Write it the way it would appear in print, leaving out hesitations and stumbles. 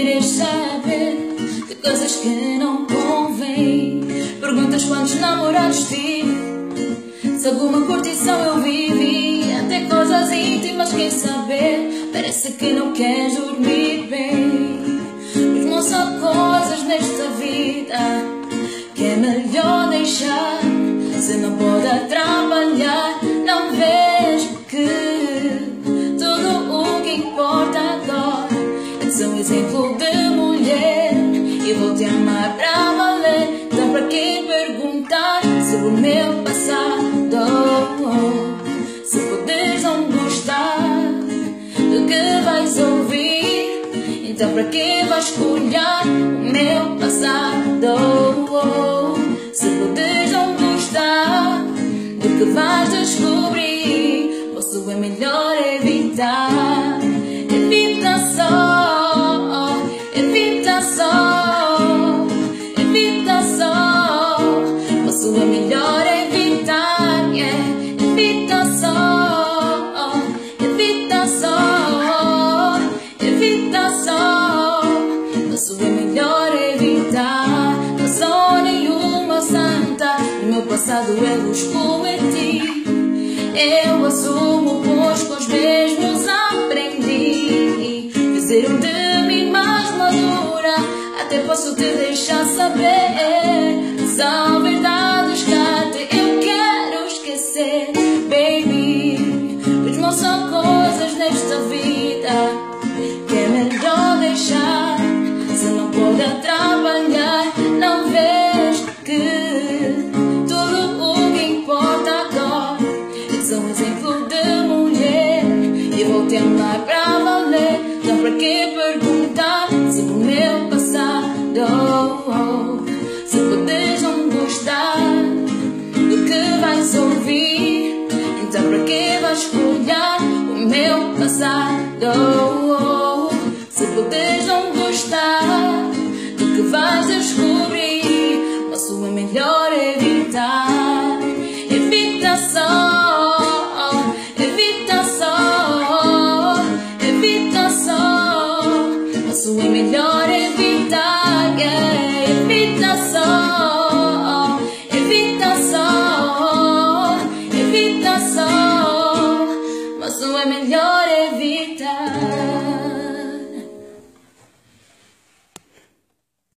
querer saber de coisas que não convém. Perguntas quantos namorados tive, se alguma curtição eu vivi, até coisas íntimas quem saber. Parece que não queres dormir bem, mas não são coisas nesta vida que é melhor deixar. Se não pode trabalhar, não vês que tudo o que importa agora é ser um exemplo de mulher. E vou te amar pra valer, então pra que perguntar sobre o meu passado? Se podes não gostar do que vais ouvir, então pra que vais olhar o meu passado? Se podes não gostar do que vais descobrir, posso é melhor evitar. Evita só, evita só, evita só. Posso é melhor evitar, yeah. Evita só, evita só, evita só. Posso é melhor evitar. Não sou nenhuma santa, no meu passado eu os cometi. Eu assumo, pois com os mesmos aprendi. Fizeram de mim mais madura, até posso te deixar saber. São verdades que até eu quero esquecer, baby. Pois não são coisas nesta vida que é melhor deixar. Se não pode trabalhar, não vês que tudo o que importa agora é ser um exemplo de mulher. E vou te amar pra valer, então pra que perguntar sobre o meu passado? Se podes não gostar do que vais ouvir, então pra que vais olhar o meu passado? Se podes não gostar do que vais descobrir, posso é melhor evitar. Evita só, evita só, evita só. Posso é melhor